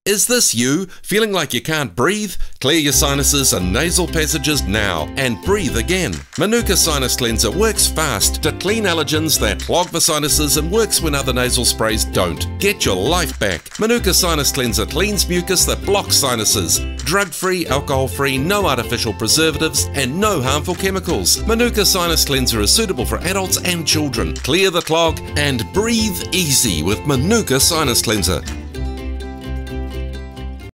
Is this you? Feeling like you can't breathe? Clear your sinuses and nasal passages now and breathe again. Manuka Sinus Cleanser works fast to clean allergens that clog the sinuses and works when other nasal sprays don't. Get your life back. Manuka Sinus Cleanser cleans mucus that blocks sinuses. Drug-free, alcohol-free, no artificial preservatives, and no harmful chemicals. Manuka Sinus Cleanser is suitable for adults and children. Clear the clog and breathe easy with Manuka Sinus Cleanser.